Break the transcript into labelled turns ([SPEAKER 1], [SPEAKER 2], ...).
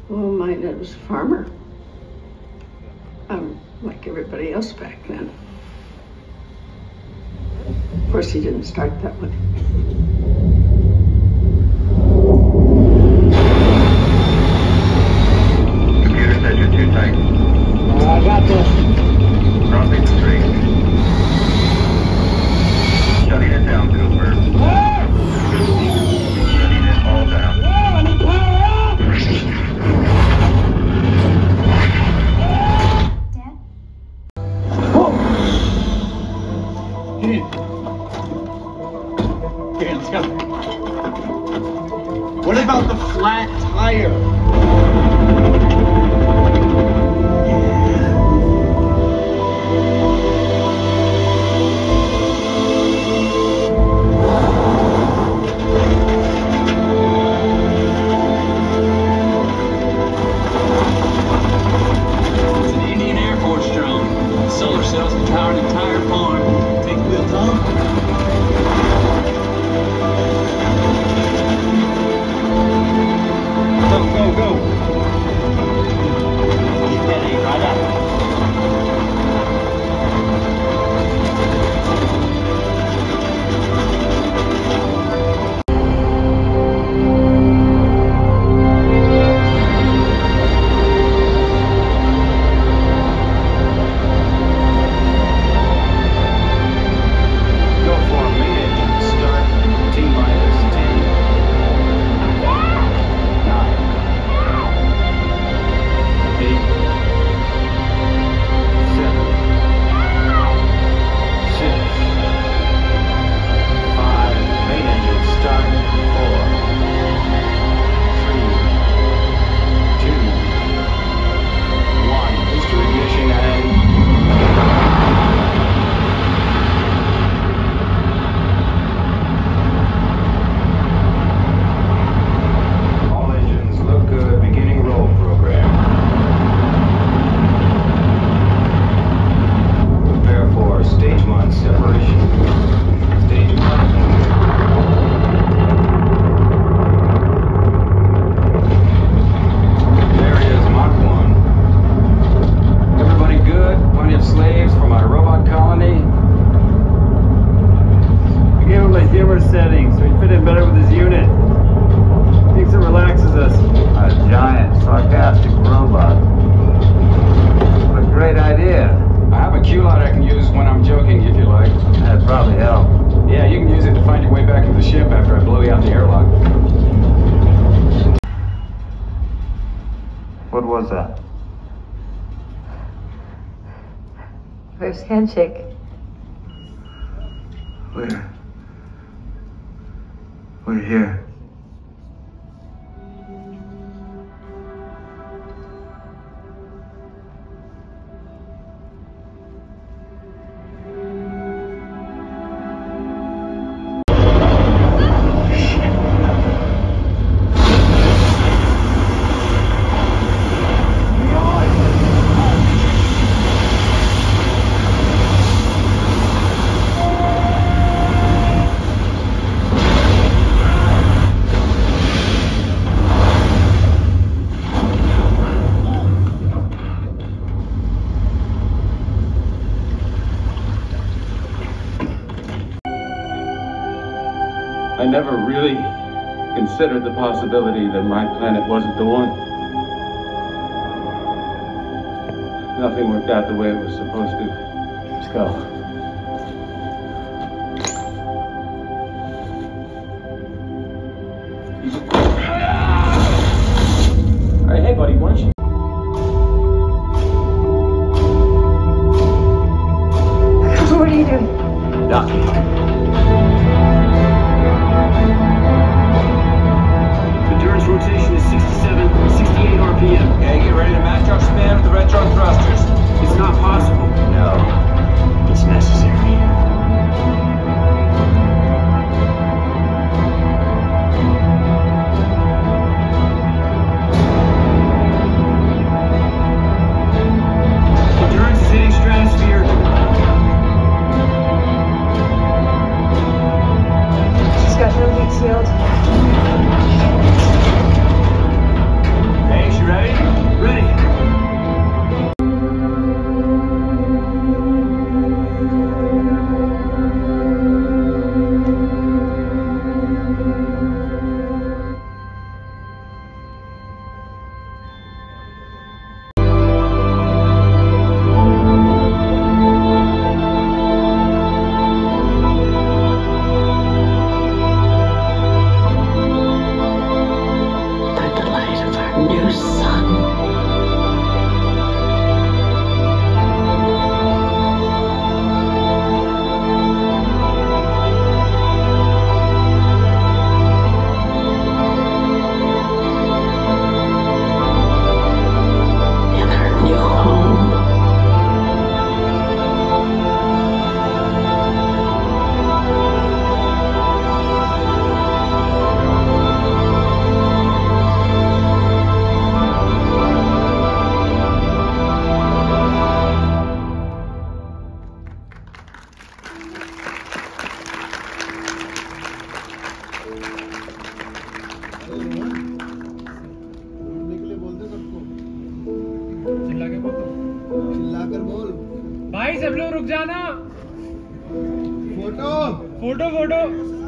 [SPEAKER 1] Well, my dad was a farmer. Like everybody else back then. Of course, he didn't start that way.
[SPEAKER 2] Computer says you're too tight.
[SPEAKER 3] I got this.
[SPEAKER 2] Crossing the street. Shutting it down, Cooper. Shutting it all down.
[SPEAKER 3] Okay, let's go. What about the flat tire?
[SPEAKER 4] It's an Indian Air Force drone. Solar cells can power an entire farm. Take the wheel, Tom. Go. Keep heading right up.
[SPEAKER 2] Go for a main engine start. T-minus 10. 9. 8. 7. 6. 5. Main engine start. 4. 3. 2. 1. Booster ignition and... All engines look good. Beginning roll program. Prepare for stage 1 separation. Stage 1. There is Mach 1. Everybody good? Plenty of slaves for my robot colony?
[SPEAKER 3] I gave him a humor setting so he fit in better with his unit. Thinks it relaxes us.
[SPEAKER 5] A giant, sarcastic robot. What a great idea.
[SPEAKER 2] I have a cue light I can use when I'm joking, if you like.
[SPEAKER 5] That'd probably help.
[SPEAKER 2] Yeah, you can use it to find your way back to the ship after I blow you out the airlock.
[SPEAKER 5] What was that?
[SPEAKER 6] First handshake.
[SPEAKER 5] We're here.
[SPEAKER 7] I never really considered the possibility that my planet wasn't the one. Nothing worked out the way it was supposed to. Let's go.
[SPEAKER 4] All right, hey, buddy, why don't you...
[SPEAKER 6] What are you doing?
[SPEAKER 5] Docking.
[SPEAKER 3] Endurance rotation is 67, 68 RPM.
[SPEAKER 4] Okay, get ready to match our spin with the retro thrusters.
[SPEAKER 3] It's not possible.
[SPEAKER 5] No, it's necessary.
[SPEAKER 3] Endurance is hitting stratosphere.
[SPEAKER 8] चिल्लाकर बोल
[SPEAKER 3] भाई सब लोग रुक जाना।
[SPEAKER 8] Photo
[SPEAKER 3] photo photo